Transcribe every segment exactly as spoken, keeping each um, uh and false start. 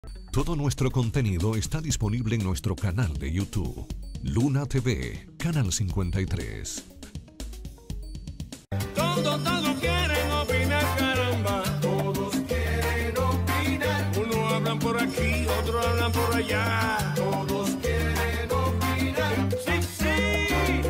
Todo nuestro contenido está disponible en nuestro canal de YouTube. Luna T V, Canal cincuenta y tres. Todo, todo quieren opinar, caramba. Todos quieren opinar. Unos hablan por aquí, otros hablan por allá. Todos quieren opinar. Sí, sí.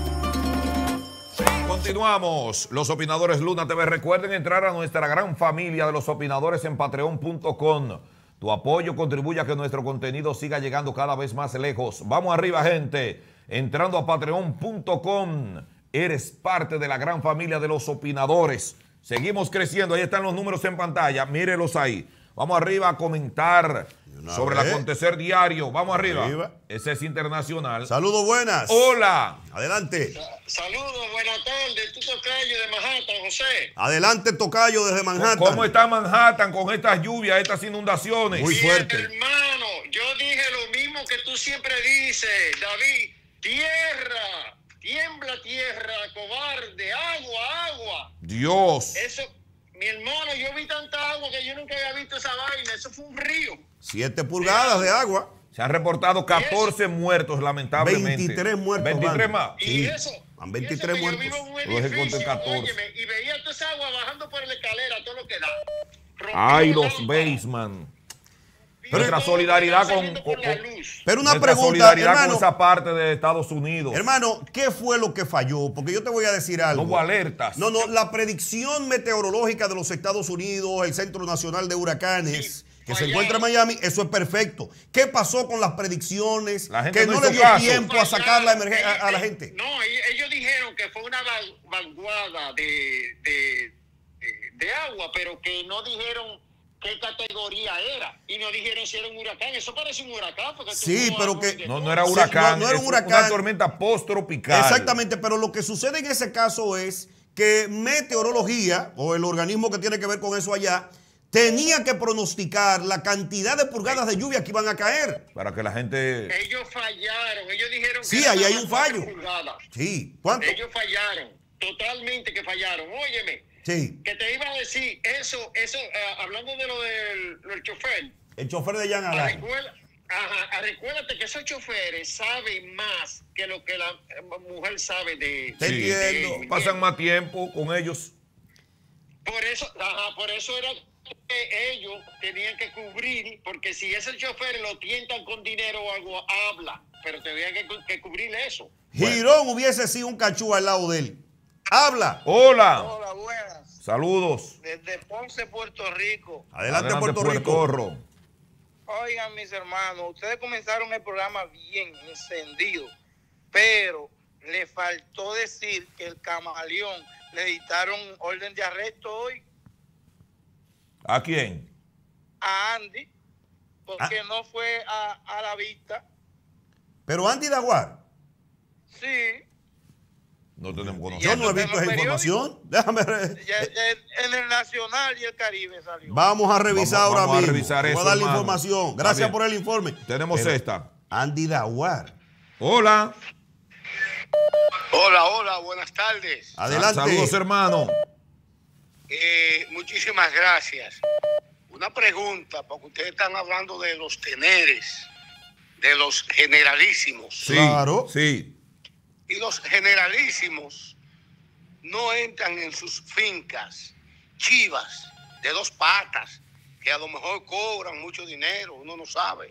Continuamos. Los opinadores Luna T V. Recuerden entrar a nuestra gran familia de los opinadores en patreon punto com. Tu apoyo contribuye a que nuestro contenido siga llegando cada vez más lejos. Vamos arriba, gente. Entrando a patreon punto com. Eres parte de la gran familia de los opinadores. Seguimos creciendo. Ahí están los números en pantalla. Mírelos ahí. Vamos arriba a comentar sobre vez. el acontecer diario. Vamos arriba. arriba. Ese es internacional. Saludos, buenas. Hola. Adelante. Saludos, buenas tardes. Tú tocayo de Manhattan, José. Adelante, tocayo desde Manhattan. ¿Cómo está Manhattan con estas lluvias, estas inundaciones? Muy fuerte. Hermano, yo dije lo mismo que tú siempre dices, David. Tierra, tiembla tierra, cobarde, agua, agua. Dios. Eso, mi hermano, yo vi tanta agua que yo nunca había visto esa vaina. Eso fue un río. Siete pulgadas de agua. Se han reportado catorce muertos, lamentablemente. veintitrés muertos. veintitrés más. Y Sí. eso. Van veintitrés y eso que muertos. Yo vivo en un Los edificio, catorce. óyeme, y veía toda esa agua bajando por la escalera, todo lo que da. Ay, Rompiendo los lámparas. baseman. Pero Nuestra todo solidaridad está con, saliendo con, por la con- luz. Pero una nuestra pregunta, solidaridad hermano. con esa parte de Estados Unidos. Hermano, ¿qué fue lo que falló? Porque yo te voy a decir algo. No hubo alertas. No, no, la predicción meteorológica de los Estados Unidos, el Centro Nacional de Huracanes, Sí, que se fallaron. encuentra en Miami, eso es perfecto. ¿Qué pasó con las predicciones? La gente Que no no, hizo le dio caso. tiempo a sacar la emergencia a, a la Ellos- gente. No, ellos ellos dijeron que fue una val- vaguada de, de, de, de agua, pero que no dijeron qué categoría era. Y no dijeron si era un huracán. Eso parece un huracán. Porque Sí, tuvo pero agua que- y de No, todo. no era Sí, huracán. no, no era un es huracán. Una tormenta post-tropical. Exactamente, pero lo que sucede en ese caso es que meteorología, o el organismo que tiene que ver con eso allá, tenía que pronosticar la cantidad de pulgadas de lluvia que iban a caer. Para que la gente... Ellos fallaron. Ellos dijeron Sí, que ahí eran hay nada un más cuatro fallo. pulgadas. Sí, ¿cuánto? Ellos fallaron. Totalmente que fallaron. Óyeme. Sí, Que te iba a decir, eso, eso, eh, hablando de lo del, lo del chofer, el chofer de Jan Alain. recuerda, ajá, recuérdate que esos choferes saben más que lo que la eh, mujer sabe de... Te Sí. entiendo. de- Pasan más tiempo con ellos. Por eso, ajá, por eso era que ellos tenían que cubrir, porque si ese chofer lo tientan con dinero o algo, habla, pero tenían que, cu- que cubrir eso. Girón hubiese sido un cachú al lado de él. Habla. Hola. Hola, buenas. Saludos. Desde Ponce, Puerto Rico. Adelante, Puerto Rico. Puertorro. Oigan, mis hermanos, ustedes comenzaron el programa bien encendido, pero le faltó decir que el camaleón le dictaron orden de arresto hoy ¿A quién? a Andy porque Ah. no fue a, a la vista. Pero Andy Daguar, Sí, No tenemos yo conocimiento. no he en visto los esa información. Déjame. re- ya- ya en el Nacional y el Caribe salió. Vamos a revisar Vamos- ahora vamos a mismo. revisar Voy eso, a dar la hermano. información. Está Gracias bien. por el informe. Tenemos Pero esta. Andy Daguar. Hola. Hola, hola, buenas tardes. Adelante. Saludos, hermano. Eh, muchísimas gracias. Una pregunta, porque ustedes están hablando de los teneres, de los generalísimos. Sí, Claro. Sí. Y los generalísimos no entran en sus fincas chivas de dos patas, que a lo mejor cobran mucho dinero, uno no sabe.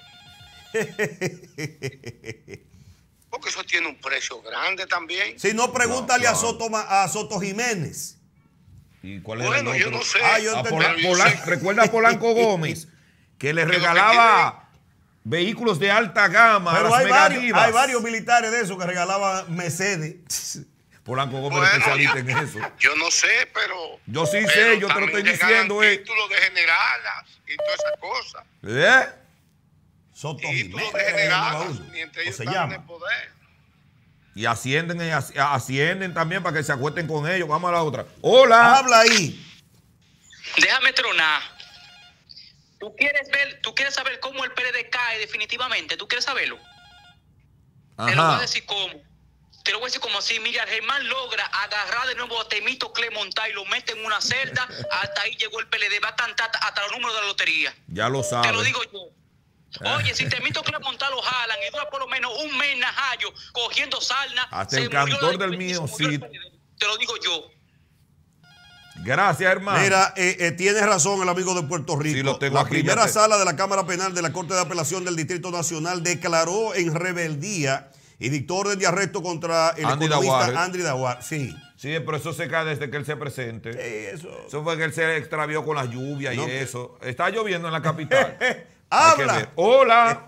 Porque eso tiene un precio grande también. Si no, pregúntale No, a, claro. Soto, Ma- a Soto Jiménez. ¿Y cuál era Bueno, el yo otro? no sé. Ah, yo A entendí. Pola- Pero yo Polan- sé- Recuerda a Polanco Gómez, que le lo que regalaba vehículos de alta gama a Pero las hay varios, megadivas. hay varios militares de esos que regalaban Mercedes. Polanco Gómez Bueno, es especialista en eso. Yo no sé, pero... Yo sí pero sé, yo te lo también estoy regalan diciendo, eh. títulos de generalas y todas esas cosas. ¿Eh? Soto Títulos Jiménez. de se llama generalas, uno, mientras o ellos se están en el llama. poder. Y ascienden, y asci- ascienden también para que se acuesten con ellos. Vamos a la otra. Hola. Habla ahí. Déjame tronar. ¿Tú quieres ver, tú quieres saber cómo el P L D cae definitivamente? ¿Tú quieres saberlo? Te lo voy a Ajá. decir cómo. te lo voy a decir como así, mira, Germán logra agarrar de nuevo a Temístocle Montá y lo mete en una celda, hasta ahí llegó el P L D, va a cantar hasta los números de la lotería. Ya lo sabes. Te lo digo yo. Oye, si Temístocle Montá lo jalan y dura por lo menos un mes najayo cogiendo sarna. Hasta el cantor del mío, sí. Te lo digo yo. Gracias, hermano. Mira, eh, eh, tiene razón el amigo de Puerto Rico. Sí, lo tengo la aquí, primera te... sala de la Cámara Penal de la Corte de Apelación del Distrito Nacional declaró en rebeldía y dictó orden de arresto contra el Andy economista Daguar, ¿eh? Andy Daguar. Sí. Sí, pero eso se cae desde que él se presente. Sí, eso. Eso fue que él se extravió con las lluvias No, y que... eso. Está lloviendo en la capital. ¡Habla! Hola.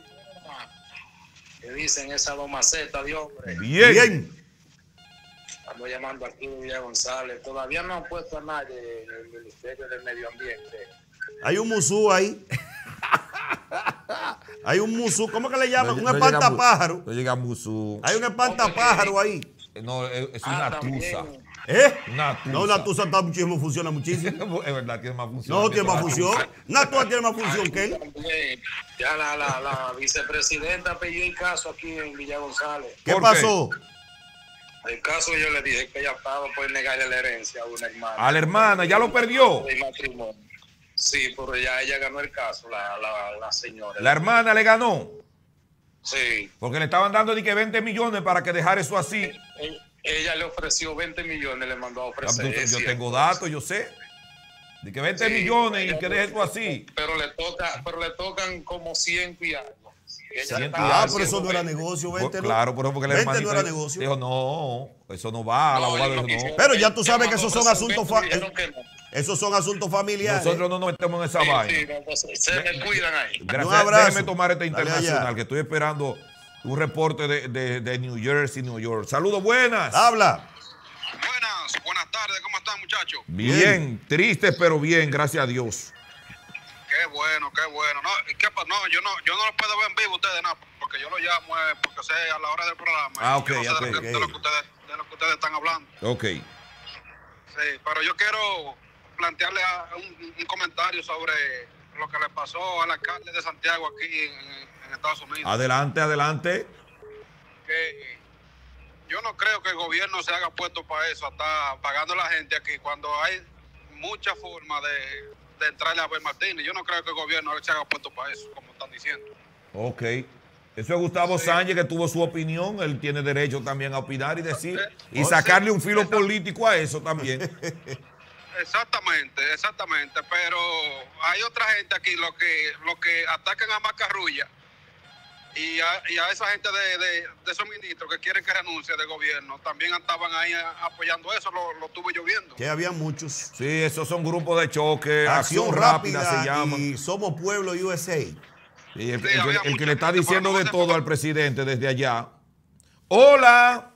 ¿Qué dicen esas dos macetas de hombre? Bien. Bien. Estamos llamando aquí a Villa González. Todavía no han puesto a nadie en el Ministerio del Medio Ambiente. Hay un musú ahí. Hay un musú. ¿Cómo que le llaman? No, un no espantapájaro. No llega musú. Hay un espantapájaro ahí. No, es, es una ah, tusa. ¿Eh? Una tusa. No, una tusa está muchísimo, funciona muchísimo. Es verdad, tiene más función. No, tiene más función. Una tusa tiene más función que él. Ya la, la, la vicepresidenta pidió el caso aquí en Villa González. ¿Qué pasó? El caso yo le dije que ella estaba por negarle la herencia a una hermana. A la hermana, ¿ya lo perdió? De matrimonio. Sí, pero ya ella ganó el caso, la, la, la señora. ¿La hermana le ganó? Sí. Porque le estaban dando ni que veinte millones para que dejara eso así. Ella le ofreció veinte millones, le mandó a ofrecer. Yo, yo tengo datos, yo sé. De que veinte sí, millones y que deje eso así. Pero le toca, pero le tocan como cien y algo. Ah, pero eso no era negocio, veinte, ¿no? Claro, pero porque la hermanita no era negocio. Dijo, no, eso no va, el abogado dijo, no. Pero ya tú sabes que esos son asuntos familiares. Esos son asuntos familiares. Nosotros no nos metemos en esa sí, vaina. Sí, no, pues, se me cuidan ahí. Gracias. Un abrazo. Déjeme tomar este internacional, que estoy esperando un reporte de, de, de New Jersey, New York. Saludos, buenas. Habla. Buenas, buenas tardes, ¿cómo están, muchachos? Bien, bien, tristes, pero bien, gracias a Dios. Qué bueno, qué bueno. No, ¿qué pasa? No, yo no, yo no los puedo ver en vivo ustedes, no, porque yo los llamo eh, porque sé a la hora del programa. Ah, ok, yo no sé ok, de, lo que, okay. de, lo que ustedes, de lo que ustedes están hablando. Ok. Sí, pero yo quiero plantearle a, un, un comentario sobre lo que le pasó al alcalde de Santiago aquí en, en Estados Unidos. Adelante, adelante. Que yo no creo que el gobierno se haga puesto para eso, hasta pagando a la gente aquí, cuando hay mucha forma de, de entrarle a Abel Martínez. Yo no creo que el gobierno se haga puesto para eso, como están diciendo. Ok. Eso es Gustavo sí. Sánchez, que tuvo su opinión. Él tiene derecho también a opinar y decir. Y sacarle un filo político a eso también. Exactamente, exactamente. Pero hay otra gente aquí, lo que, lo que atacan a Macarrulla y a, y a esa gente de, de, de esos ministros que quieren que renuncie del gobierno, también estaban ahí apoyando eso, lo, lo estuve lloviendo. Que había muchos. Sí, esos son grupos de choque, acción, acción rápida, rápida se llama. Y Somos Pueblo U S A. Sí, el, sí, el, el, el que le está diciendo de todo al presidente desde allá. Hola.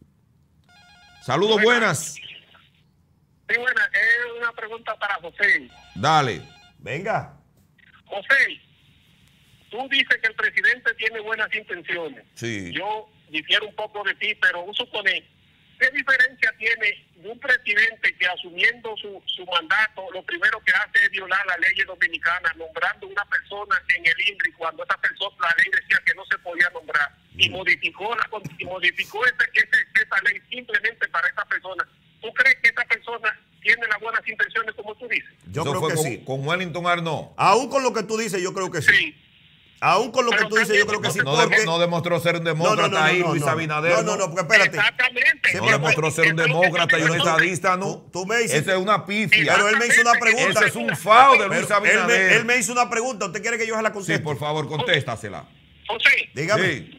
Saludos, buenas. Sí, buenas. Es una pregunta para José. Dale. Venga. José, tú dices que el presidente tiene buenas intenciones. Sí. Yo difiero un poco de ti, pero un suponer, ¿qué diferencia tiene de un presidente que asumiendo su, su mandato, lo primero que hace es violar la ley dominicana, nombrando una persona en el I N R I cuando esa persona, la ley decía que no se podía nombrar, y modificó la y modificó ese, ese, esa ley simplemente para esa persona? ¿Tú crees que esa persona tiene las buenas intenciones como tú dices? Yo Eso creo fue que con, sí. Con Wellington Arnaud. Aún con lo que tú dices, yo creo que sí. Sí. Aún con lo pero que tú dices, yo creo que no, sí. No, porque... no demostró ser un demócrata no, no, no, ahí, no, Luis no, Abinader. No, no, no, porque espérate. Exactamente. No demostró ser un demócrata y un estadista, ¿no? Tú, tú me dices. Esa es una pifia. Pero él me hizo una pregunta. Ese es un fao de Luis Abinader. Él me, él me hizo una pregunta. ¿Usted quiere que yo se la conteste? Sí, por favor, contéstasela. José. Dígame. Sí.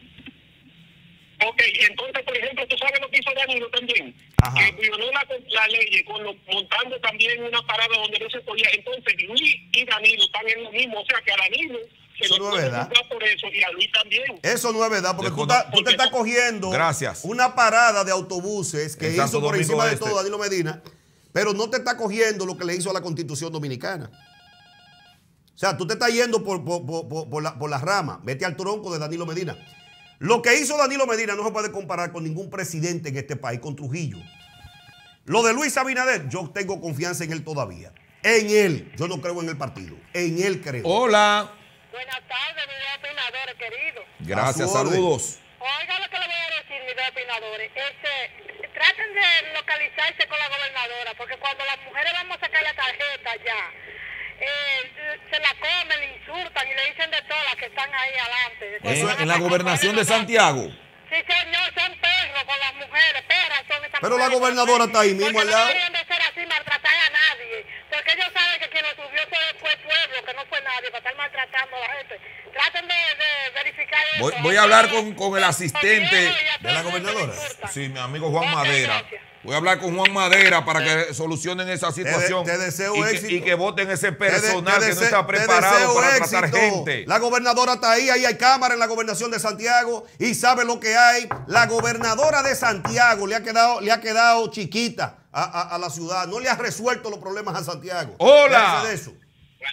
Ok, entonces, por ejemplo, tú sabes lo que hizo Danilo también. Ajá. Que violó la, la ley con lo, montando también una parada donde no se podía. Entonces, Luis y Danilo están en lo mismo. O sea, que a Danilo se eso le no es verdad. Por eso, y a Luis también. Eso no es verdad, porque tú, ta, tú te estás cogiendo Gracias. una parada de autobuses que hizo por encima de este. todo Danilo Medina, pero no te está cogiendo lo que le hizo a la Constitución Dominicana. O sea, tú te estás yendo por, por, por, por, por, la, por la rama. Vete al tronco de Danilo Medina. Lo que hizo Danilo Medina no se puede comparar con ningún presidente en este país, con Trujillo. Lo de Luis Abinader, yo tengo confianza en él todavía. En él, yo no creo en el partido. En él creo. Hola. Buenas tardes, mi opinador querido. Gracias, saludos. Oiga lo que le voy a decir. decir, mis dos opinadores, este, traten de localizarse con la gobernadora, porque cuando las mujeres vamos a sacar la tarjeta ya, eh, se la comen, le insultan y le dicen de todas las que están ahí adelante. Eso en la gobernación de Santiago. Sí, señor, son perros con las mujeres, perras son esas Pero mujeres. la gobernadora está ahí mismo al lado. No deberían de ser así, maltratar a nadie, porque ellos saben que quien lo subió fue, fue el pueblo, que no fue nadie, para estar maltratando a la gente. Traten de, de verificar eso. Voy, voy a hablar con, con el asistente de la gobernadora. Sí, mi amigo Juan Madera. Voy a hablar con Juan Madera para que solucionen esa situación. Te, de, te deseo y que, éxito. Y que voten ese personal te de, te que no está dese, preparado para éxito. tratar gente. La gobernadora está ahí, ahí hay cámara en la gobernación de Santiago y sabe lo que hay. La gobernadora de Santiago le ha quedado, le ha quedado chiquita a, a, a la ciudad. No le ha resuelto los problemas a Santiago. Hola. De eso.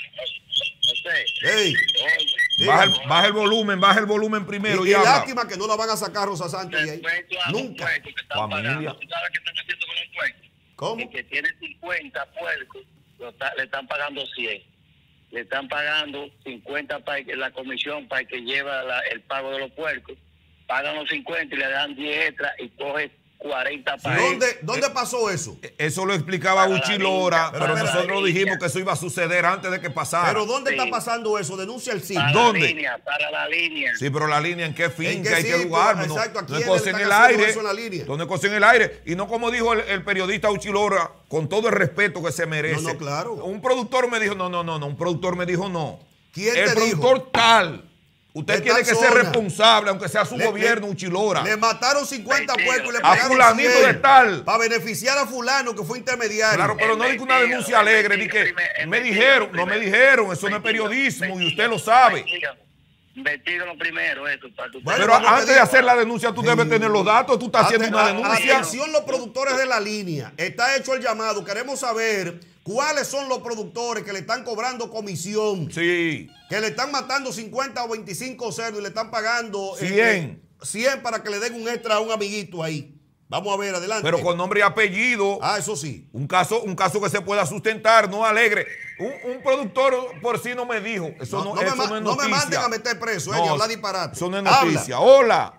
Hey. Baja el, baja el volumen, baja el volumen primero. Y, Y, y habla. lástima que no la van a sacar Rosa Santos de ahí. Nunca. Familia. ¿Cómo? El que tiene cincuenta puercos, lo está, le están pagando cien. Le están pagando cincuenta para la comisión para el que lleva la, el pago de los puercos. Pagan los cincuenta y le dan diez extras y coge cuarenta para ¿Dónde, él. ¿Dónde pasó eso? Eso lo explicaba Uchi Lora, pero, pero nosotros dijimos que eso iba a suceder antes de que pasara. Pero ¿dónde Sí. está pasando eso? Denuncia el sitio. Para ¿Dónde? la línea, para la línea. Sí, pero la línea, ¿en qué finca? ¿En qué ¿En qué sitio? lugar? No, Exacto, ¿a no quién es le cosa en están el haciendo aire. eso en la línea? No es cosa en el aire. Y no como dijo el, el periodista Uchi Lora, con todo el respeto que se merece. No, no, claro. Un productor me dijo, no, no, no, no. Un productor me dijo, no. ¿Quién el te productor dijo? tal. Usted De tiene tal que ser zona. responsable, aunque sea su Le- gobierno, le- Uchi Lora. Le mataron cincuenta puercos y le A pagaron fulanito cien de tal. para beneficiar a fulano que fue intermediario. Claro, pero no digo una denuncia alegre, ni que me dijeron, no me dijeron, eso no es periodismo y usted lo sabe. Investígalo primero esto. Para tu Pero antes de hacer la denuncia tú debes tener los datos, tú estás haciendo una denuncia. Atención los productores de la línea, está hecho el llamado, queremos saber cuáles son los productores que le están cobrando comisión. Sí. Que le están matando cincuenta o veinticinco cerdos y le están pagando cien. Eh, cien para que le den un extra a un amiguito ahí. Vamos a ver, adelante. Pero con nombre y apellido. Ah, eso sí. Un caso, un caso que se pueda sustentar, no alegre. Un, un productor por sí no me dijo. Eso no, No, no, eso me, no es no me noticia. manden a meter preso, eh, No, de hablar disparate. Eso no es Habla. noticia. Hola.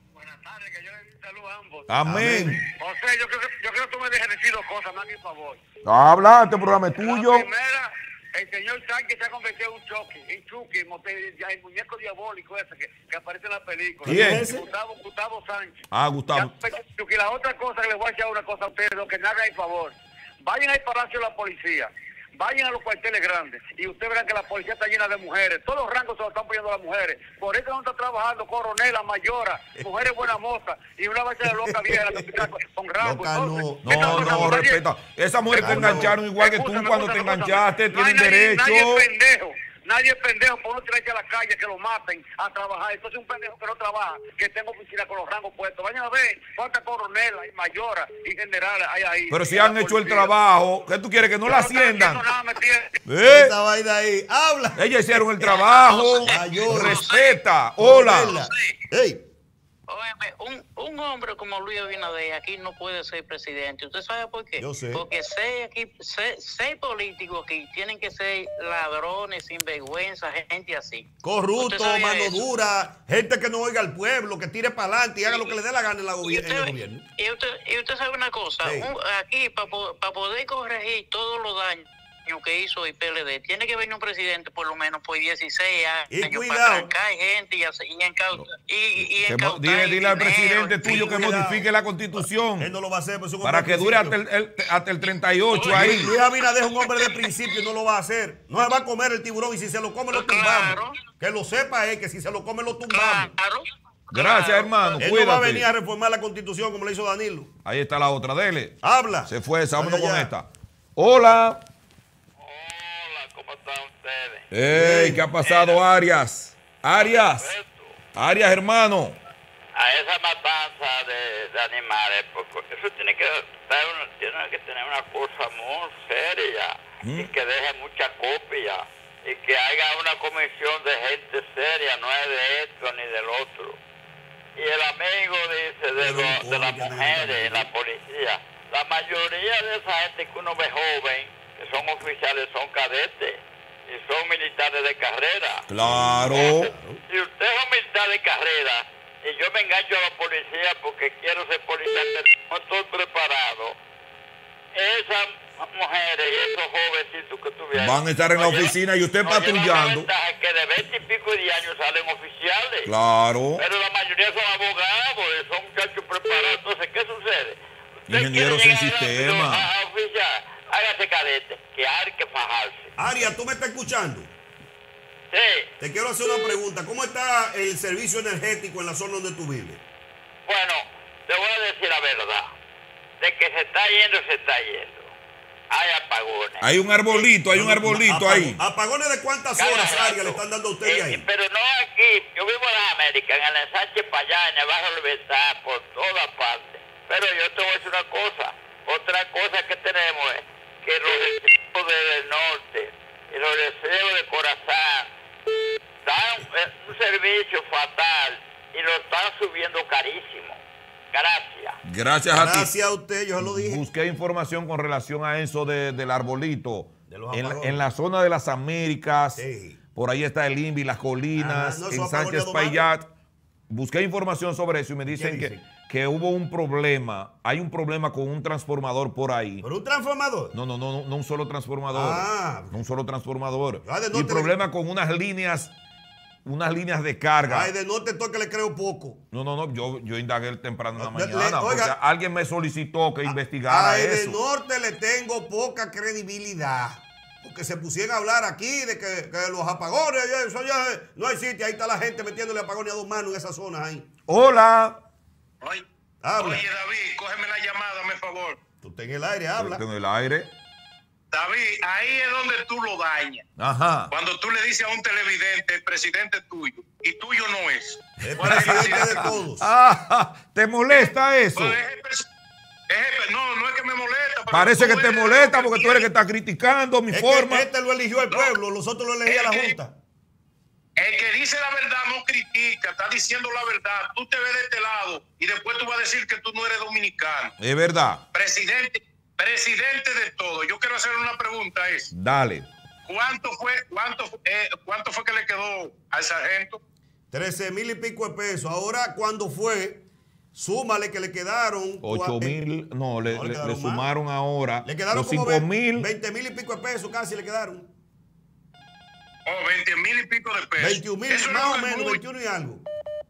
Amén. Amén. José, yo creo, que, yo creo que tú me dejes decir dos cosas, más por favor. Habla, este programa es tuyo. La primera, el señor Sánchez se ha convertido en un choque, en Chucky, el, el muñeco diabólico ese que, que aparece en la película. ¿Quién es ese? Gustavo, Gustavo Sánchez. Ah, Gustavo. Y la otra cosa que les voy a echar una cosa a ustedes, lo que me hagan el favor. Vayan al Palacio de la Policía, vayan a los cuarteles grandes y ustedes verán que la policía está llena de mujeres. Todos los rangos se lo están poniendo las mujeres. Por eso no están trabajando coronela, mayora, mujeres buenas mozas y una base de loca vieja la que está con rango. Loca, no. No, no, respeta. Esas mujeres te engancharon igual que tú cuando te enganchaste, tienen derecho. Nadie es pendejo. Nadie es pendejo por no tirarse a la calle que lo maten a trabajar. Entonces un pendejo que no trabaja, que tenga oficina con los rangos puestos. Vayan a ver cuántas coronelas y mayoras y generales hay ahí. Pero si han hecho el trabajo, ¿qué tú quieres? Que no la asciendan. ¿Eh? Esa vaina ahí. Habla. Ellas hicieron el trabajo. Mayor. Respeta. Hola. Hey. Óyeme, un, un hombre como Luis Abinader aquí no puede ser presidente. ¿Usted sabe por qué? Yo sé. Porque seis, aquí, seis, seis políticos aquí tienen que ser ladrones, sinvergüenza, gente así. Corrupto, ¿Usted sabía mano eso? dura, gente que no oiga al pueblo, que tire para adelante y haga lo que le dé la gana en, la gobi- Y en el usted, gobierno. y usted, y usted sabe una cosa, Sí. un- aquí para poder corregir todos los daños que hizo el P L D, tiene que venir un presidente por lo menos por dieciséis Y años cuidado. para trancar gente y, hacer- y, incau- y, y Que mo- incautar dile, dile al dinero. presidente tuyo que cuidado. modifique la constitución. Él no lo va a hacer, pues, es un Para hombre que de dure hasta principio. el, el- hasta el treinta y ocho ahí. Luis Abinader es un hombre de principio y no lo va a hacer. No se va a comer el tiburón y si se lo come lo tumbamos. Que lo sepa él, que si se lo come lo tumbamos. Gracias, hermano. Él no va a Cuídate. venir a reformar la constitución como le hizo Danilo. Ahí está la otra, dele. Habla. Se fue esa, vámonos Vaya con allá. esta. Hola. ¿Cómo están ustedes? Ey, ¿qué ha pasado, Arias? Arias. Arias, hermano. A esa matanza de, de animales, porque eso tiene que, estar una- tiene que tener una cosa muy seria y que deje mucha copia y que haya una comisión de gente seria, no es de esto ni del otro. Y el amigo dice de, lo- de las mujeres en la policía, la mayoría de esa gente que uno ve joven, que son oficiales, son cadetes y son militares de carrera. Claro. Si usted es un militar de carrera, y yo me engancho a la policía porque quiero ser policía, pero no estoy preparado. Esas mujeres y esos jovencitos que tuvieron van a estar en la oficina y usted patrullando. La ventaja es que de veinte y pico de años salen oficiales. Claro. Pero la mayoría son abogados, son muchachos preparados. Entonces, ¿qué sucede? Ingenieros en sistema. A, a oficial, hágase cadete, que hay que fajarse. Aria, ¿tú me estás escuchando? Sí. Te quiero hacer una pregunta. ¿Cómo está el servicio energético en la zona donde tú vives? Bueno, te voy a decir la verdad. De que se está yendo, se está yendo. Hay apagones. Hay un arbolito, hay un arbolito Apagón, ahí. ¿Apagones de cuántas Cada horas, rato. Aria, le están dando a ustedes Eh, ahí? Pero no aquí. Yo vivo en las Américas, en el ensanche para allá, en el Barrio Libertad, por todas partes. Pero yo te voy a decir una cosa. Otra cosa que tenemos es que los deseos del norte y los deseos de Corazán dan eh, un servicio fatal y lo están subiendo carísimo. Gracias. Gracias a ti. Gracias a usted, yo se lo dije. Busqué información con relación a eso de, del arbolito. De los En, apagones. en la zona de las Américas, Sí. por ahí está el INVI, las colinas, Ajá, no, en esos Sánchez apagones Payat. Busqué información sobre eso y me dicen que, dicen? que hubo un problema. Hay un problema con un transformador por ahí. ¿Por un transformador? No, no, no, no, no un solo transformador. Ah. No un solo transformador. Ah, de Y norte le- problema con unas líneas, unas líneas de carga. Ay, de norte toque le creo poco. No, no, no, yo, yo indagué temprano en la Le- mañana. oiga, porque alguien me solicitó que investigara Ay, de eso. norte le tengo poca credibilidad. Porque se pusieron a hablar aquí de que, que los apagones, eso ya no hay sitio. Ahí está la gente metiéndole apagones a dos manos en esas zonas ahí. Hola. Oye, Habla. oye, David, cógeme la llamada, me favor. Tú estás en el aire, habla. En el aire. David, ahí es donde tú lo dañas. Ajá. Cuando tú le dices a un televidente, el presidente es tuyo, y tuyo no es. El ¿Cuál es el presidente de presidente? todos. Ah, ¿te molesta eso? Pues es el pres- es el- no, no es que me molesta. pero Parece tú que te eres molesta lo que porque tú eres que está criticando mi Es forma. que este lo eligió el pueblo, los otros lo elegía la Junta. El que dice la verdad no critica, está diciendo la verdad. Tú te ves de este lado y después tú vas a decir que tú no eres dominicano. Es verdad. Presidente, presidente de todo. Yo quiero hacer una pregunta. Es, Dale. ¿cuánto fue, cuánto, eh, cuánto fue que le quedó al sargento? trece mil y pico de pesos. Ahora, cuando fue, súmale que le quedaron. ocho cua- mil, no, le, No, le le- quedaron le más. sumaron ahora Le quedaron los como cinco mil. veinte mil y pico de pesos casi le quedaron. Oh, veinte mil y pico de pesos. veintiún mil, Eso es más lo o que menos, mucho- veintiuno y algo.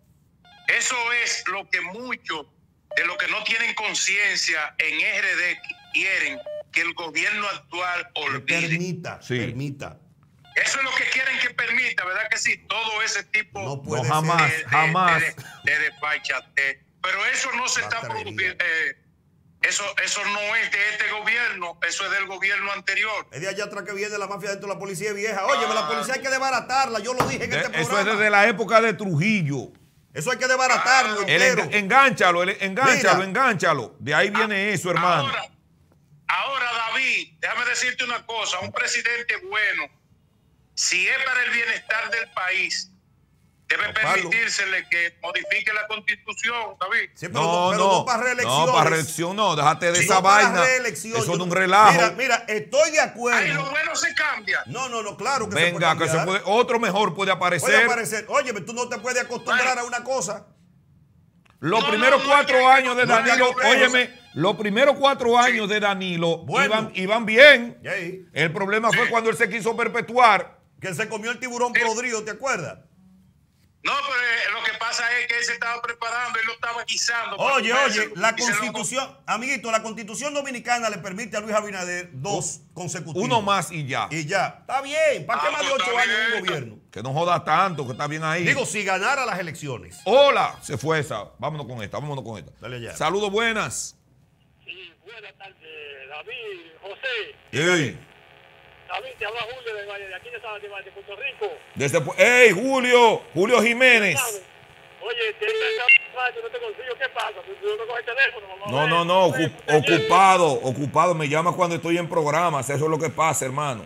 Eso es lo que muchos de los que no tienen conciencia en R D quieren que el gobierno actual olvide. Permita, Sí. permita. Eso es lo que quieren que permita, ¿verdad que sí? Todo ese tipo No No, puede jamás, ser. jamás. de, de despachate. Pero eso no se está Patrería. produciendo. eh, eso, eso no es de este gobierno, eso es del gobierno anterior. Es de allá atrás que viene la mafia dentro de la policía vieja. Oye, la policía hay que desbaratarla. Yo lo dije en De- este eso programa. es desde la época de Trujillo. Eso hay que desbaratarlo El entero. enga- engánchalo, el- engánchalo, Mira. engánchalo. De ahí viene eso, hermano. Ahora, ahora, David, déjame decirte una cosa, un presidente bueno, si es para el bienestar del país, debe No, Pablo. permitírsele que modifique la constitución, David. Sí, pero No, pero no, para reelecciones. no, para reelección no, déjate de Sí, esa no para vaina. reelección. Eso Yo es un no- relajo. Mira, mira, estoy de Ahí acuerdo. lo bueno se cambia. No, no, no, claro que se Venga, puede que se cambiar. puede, otro mejor puede aparecer. Puede aparecer. Oye, tú no te puedes acostumbrar a una cosa. Los No, primeros no, no, cuatro no, no, años de no, Danilo, no, no, óyeme, los primeros cuatro años de Danilo Bueno. iban, iban bien. Y ahí, El problema fue cuando él se quiso perpetuar. que se comió el tiburón podrido, ¿te acuerdas? No, pero eh, lo que pasa es que él se estaba preparando, él lo estaba guisando. para Oye, comérselo, oye, la y se lo- constitución, amiguito, la constitución dominicana le permite a Luis Abinader dos consecutivos. Uno más y ya. Y ya. Está bien. ¿Para qué Ah, más de pues ocho está años en un bien. gobierno? Que no joda tanto, que está bien ahí. Digo, si ganara las elecciones. Hola, se fue esa. Vámonos con esta, vámonos con esta. Dale ya. Saludos, buenas. Sí, buenas tardes, David, José. Ey, David, te habla Julio de, Valle- de aquí de, San- de, de Puerto Rico. desde, pu- ey, Julio, Julio Jiménez. Oye, te no te consigo, ¿qué pasa? Tú tú no coges el teléfono. mamá. No, no, no, ocu- ocupado, ocupado. Me llama cuando estoy en programas. Eso es lo que pasa, hermano.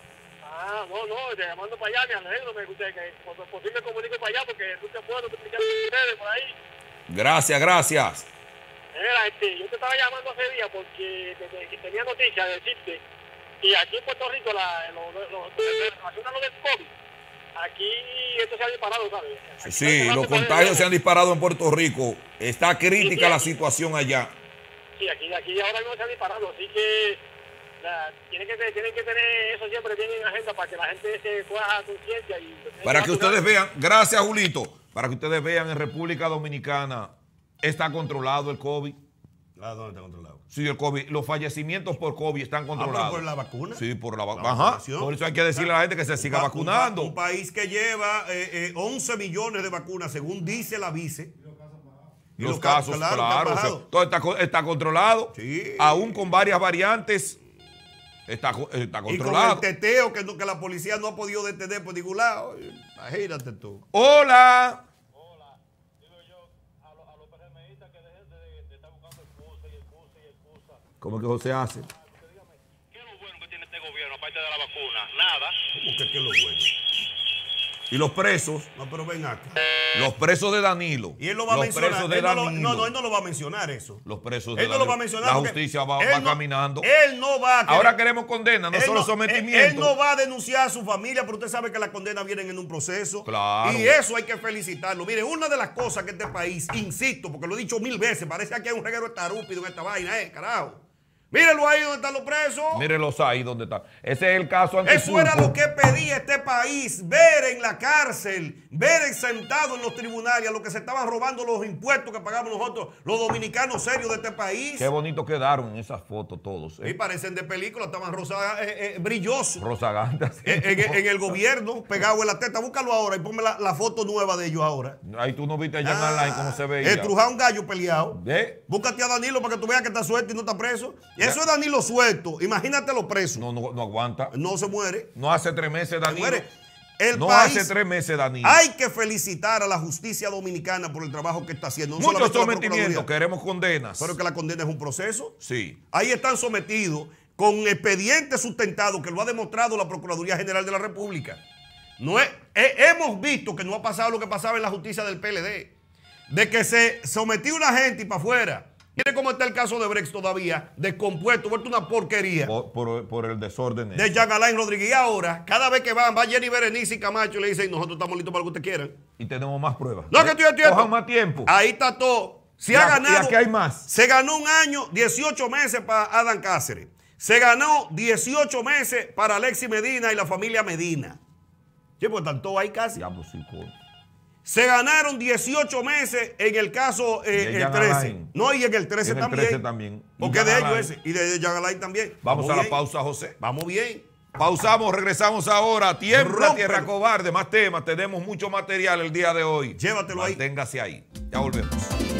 Ah, no, no, te llamando para allá, me alegro, me gusta que por por fin me comunico para allá porque tú te puedes explicar ustedes por ahí. Gracias, gracias. Mira, este, yo te estaba llamando hace días porque te- te- que tenía noticias de decirte que aquí en Puerto Rico la, lo, lo, lo, relaciona lo del COVID. aquí esto se ha disparado, ¿sabes? Aquí Sí, no los se puede contagios ver. se han disparado en Puerto Rico. Está crítica Sí, sí. la situación allá. Sí, aquí, aquí ahora mismo se ha disparado, así que la, tienen que tienen que tener eso siempre bien en agenda para que la gente se coja conciencia y Para que ustedes vean, gracias Julito, para que ustedes vean en República Dominicana está controlado el COVID. Ah, ¿dónde está controlado? Sí, el COVID. Los fallecimientos por COVID están controlados. Ah, ¿por la vacuna? Sí, por la La vacuna. Ajá. vacunación. Por eso hay que decirle a la gente que se siga Un pa- vacunando. Un, pa- un país que lleva eh, eh, once millones de vacunas, según dice la vice. Y Los los ca- casos, claro, claro. que han o sea, bajado. todo está, co- está controlado. Sí. Aún con varias variantes, está, co- está Y con el controlado. teteo que, no- que la policía no ha podido detener por ningún lado. Imagínate tú. Hola. ¿Cómo que José hace? Aparte de la vacuna, nada. ¿Cómo que qué es lo bueno? Y los presos, No, pero ven acá. los presos de Danilo. Y él lo va a los mencionar. presos de Él no, lo, Danilo. no, no, él no lo va a mencionar eso. Los presos de Él no lo va a Danilo. mencionar. La porque justicia va, él va no- caminando. Él no va a querer- Ahora queremos condena, no Él solo no- sometimiento. Él, él no va a denunciar a su familia, pero usted sabe que las condenas vienen en un proceso. Claro. Y eso hay que felicitarlo. Mire, una de las cosas que este país, insisto, porque lo he dicho mil veces, parece que hay un reguero estarúpido en esta vaina, eh, carajo. Mírenlo ahí donde están los presos. Mírenlos ahí donde están. Ese es el caso antes. Eso era lo que pedía este país, ver en la cárcel, ver sentado en los tribunales a los que se estaban robando los impuestos que pagamos nosotros, los dominicanos serios de este país. Qué bonito quedaron en esas fotos todos. Y ¿eh? parecen de película, estaban rosadas, eh, eh, brillosos. Rosagandas. En, en- en el gobierno, pegado en la teta. Búscalo ahora y ponme la, la foto nueva de ellos ahora. Ahí tú no viste allá en online cómo se veía. Estrujado un gallo peleado. ¿Eh? Búscate a Danilo para que tú veas que está suelto y no está preso. Y eso es Danilo suelto. Imagínate los presos. No, no, no aguanta. No se muere. No hace tres meses Danilo. muere. El no país- hace tres meses Danilo. Hay que felicitar a la justicia dominicana por el trabajo que está haciendo. No Muchos solamente la sometimientos, Procuraduría, queremos condenas. pero que la condena es un proceso. Sí. Ahí están sometidos con expedientes sustentados que lo ha demostrado la Procuraduría General de la República. No es- he- hemos visto que no ha pasado lo que pasaba en la justicia del P L D, de que se sometió una gente y para afuera. Mire cómo está el caso de Brex todavía, descompuesto, vuelto una porquería. Por, por- por el desorden. De Jean Alain Rodríguez. Y ahora, cada vez que van, va Jenny Berenice y Camacho y le dicen, nosotros estamos listos para lo que ustedes quieran. Y tenemos más pruebas. No, que estoy a tiempo. Cojan más tiempo. Ahí está todo. Se Y ha aquí- ganado. y aquí hay más. Se ganó un año, dieciocho meses para Adán Cáceres. Se ganó dieciocho meses para Alexis Medina y la familia Medina. Sí, pues están todos ahí casi. Diablo, sí, coño. Se ganaron dieciocho meses en el caso eh, De el Jean trece. Alain. No, y en el trece En el también. trece también. Y Porque Jean de ellos Alain. ese. Y de Jean Alain también. Vamos a la bien. pausa, José. Vamos bien. Pausamos, regresamos ahora. Tiembla, Rómpelo. Tierra Cobarde. Más temas. Tenemos mucho material el día de hoy. Llévatelo ahí. Manténgase ahí. Ya volvemos.